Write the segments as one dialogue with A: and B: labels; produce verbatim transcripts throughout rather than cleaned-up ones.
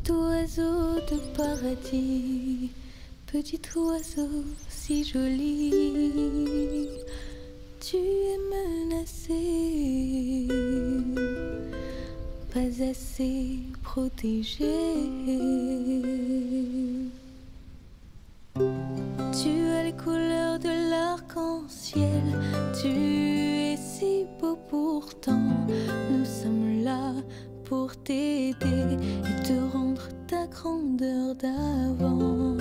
A: oiseau de paradis, petit oiseau si joli, tu es menacé, pas assez protégé. Tu as les couleurs de l'arc-en-ciel, tu es si beau pourtant. Nous sommes là pour t'aider et te rendre ta grandeur d'avant.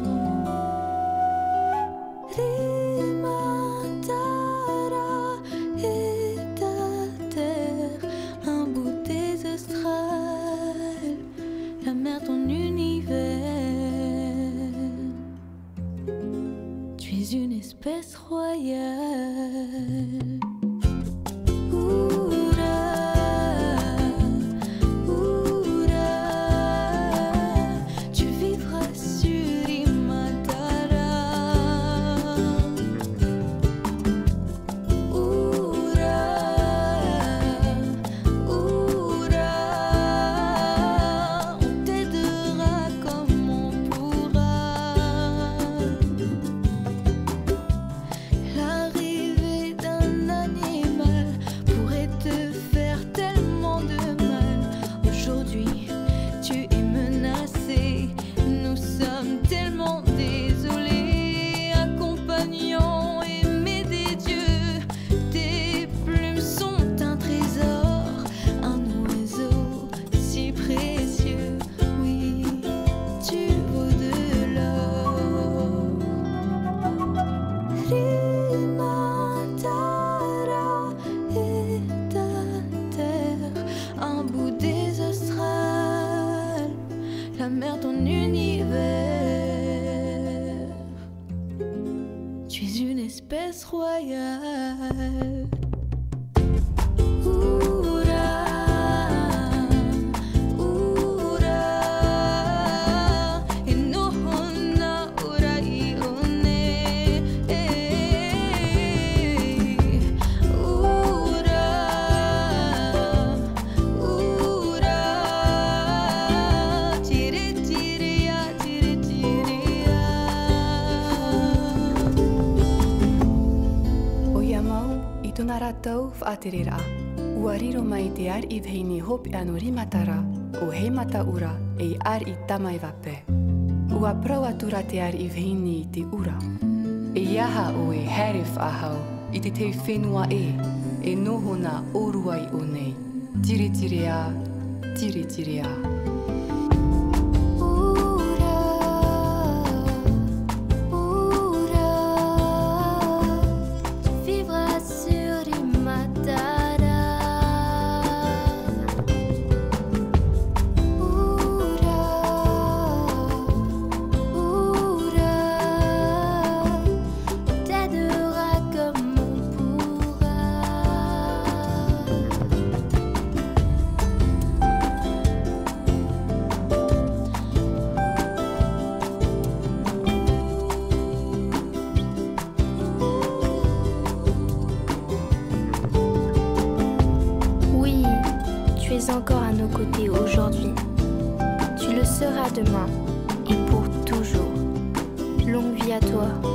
A: Rimantara est ta terre, un bout des astrales, la mer ton univers. Tu es une espèce royale. La mer ton univers. Tu es une espèce royale.
B: Tau whaaterera, ua riro mai te ar i vheini hop anu rimatara, o hei mata ura e ar i tamai wape. Ua prawatura te ar i vheini i te ura. E iaha o e herif ahau, i te te whenua e, e nohona oruai o nei. Tiri tiri a, tiri tiri a.
C: Tu es encore à nos côtés aujourd'hui. Tu le seras demain et pour toujours. Longue vie à toi.